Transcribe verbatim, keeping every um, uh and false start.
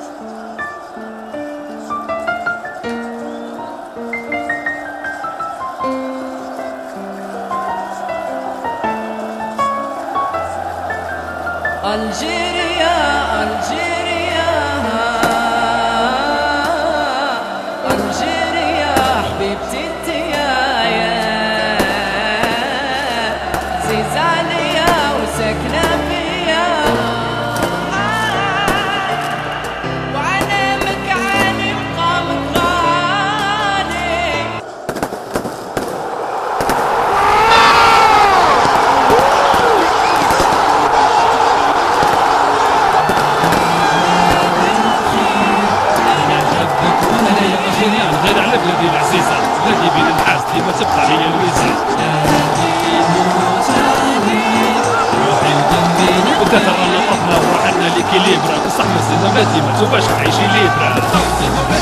ألجيريا ألجيريا ألجيريا حبيبتي انت يا يا زيزانية وساكنة فيا وعلمك عالي مقامك غالي. غير على بلادي العزيزة، بلادي بين الناس ديما تبقى هي الوزة. بدات ترى لطفنا وروحنا ليكيليبرا بصح ما زلنا ما ديما توباش تعيشي ليبرا.